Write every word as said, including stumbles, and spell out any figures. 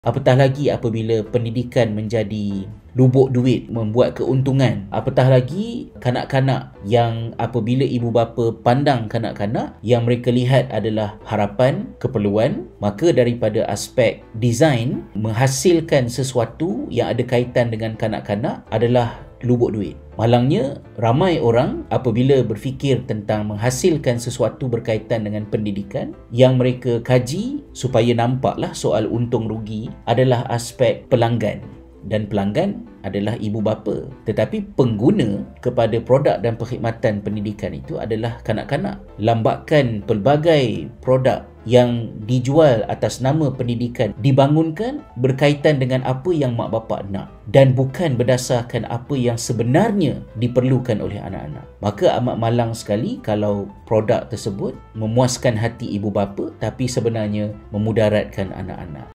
Apatah lagi apabila pendidikan menjadi lubuk duit, membuat keuntungan. Apatah lagi kanak-kanak yang apabila ibu bapa pandang kanak-kanak yang mereka lihat adalah harapan, keperluan, maka daripada aspek design, menghasilkan sesuatu yang ada kaitan dengan kanak-kanak adalah lubuk duit. Malangnya, ramai orang apabila berfikir tentang menghasilkan sesuatu berkaitan dengan pendidikan, yang mereka kaji supaya nampaklah soal untung rugi adalah aspek pelanggan. Dan pelanggan adalah ibu bapa. Tetapi pengguna kepada produk dan perkhidmatan pendidikan itu adalah kanak-kanak. Lambakan pelbagai produk yang dijual atas nama pendidikan dibangunkan berkaitan dengan apa yang mak bapak nak dan bukan berdasarkan apa yang sebenarnya diperlukan oleh anak-anak. Maka amat malang sekali kalau produk tersebut memuaskan hati ibu bapa tapi sebenarnya memudaratkan anak-anak.